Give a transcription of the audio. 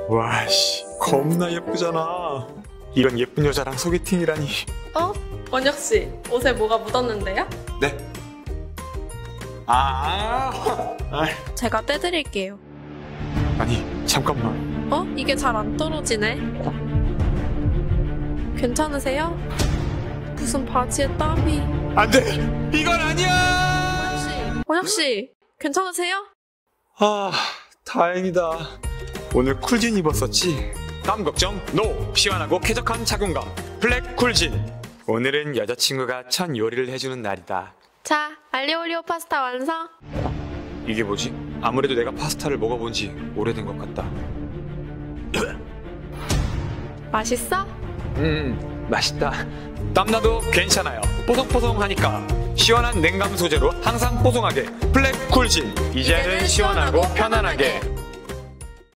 와씨, 겁나 예쁘잖아. 이런 예쁜 여자랑 소개팅이라니. 원혁씨, 옷에 뭐가 묻었는데요? 네? 제가 떼드릴게요. 아니 잠깐만. 이게 잘 안 떨어지네. 괜찮으세요? 무슨 바지에 땀이. 안돼, 이건 아니야. 원혁씨, 괜찮으세요? 다행이다. 오늘 쿨진 입었었지? 땀 걱정 노! 시원하고 쾌적한 착용감 블랙 쿨진. 오늘은 여자친구가 첫 요리를 해주는 날이다. 자, 알리올리오 파스타 완성. 이게 뭐지? 아무래도 내가 파스타를 먹어본 지 오래된 것 같다. 맛있어? 맛있다. 땀나도 괜찮아요. 뽀송뽀송하니까. 시원한 냉감 소재로 항상 뽀송하게 블랙 쿨진. 이제는 시원하고 편안하게.